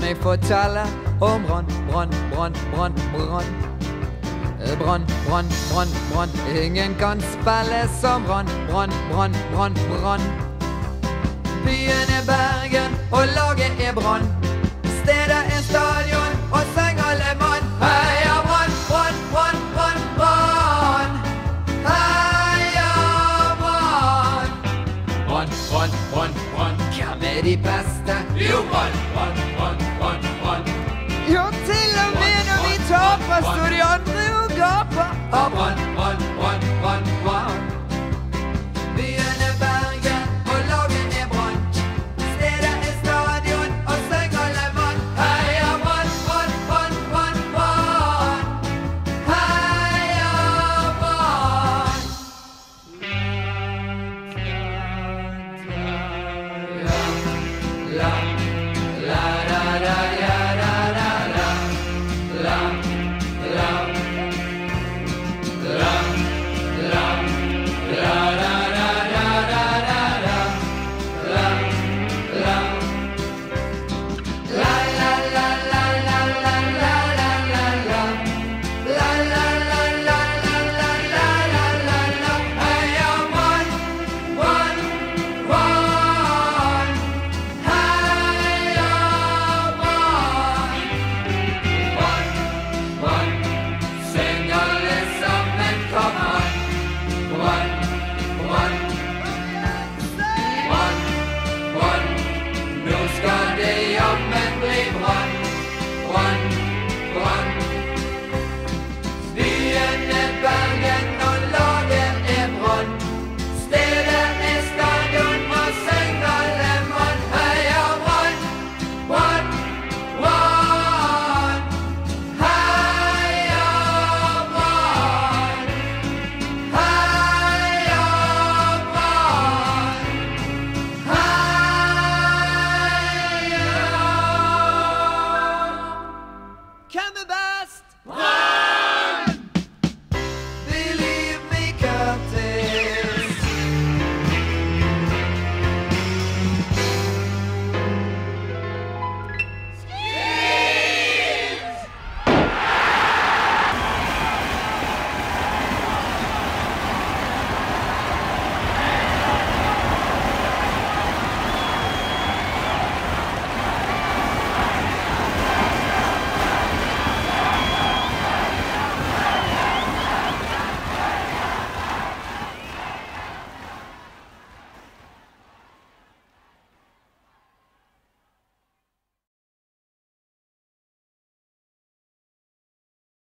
meg fortelle om brann, brann, brann, brann, brann. Brann, brann, brann, brann. Ingen kan spille som brann, brann, brann, brann, brann. Byen er Bergen, og laget er Brann. Stedet er stadion, og sang alle mann. Heia Brann, Brann, Brann, Brann, Brann. Heia Brann. Brann, Brann, Brann, Brann. Hvem er de beste? Jo, Brann, Brann, Brann, Brann, Brann. Jo, til og med når vi taper, står de andre og gaper. Brann.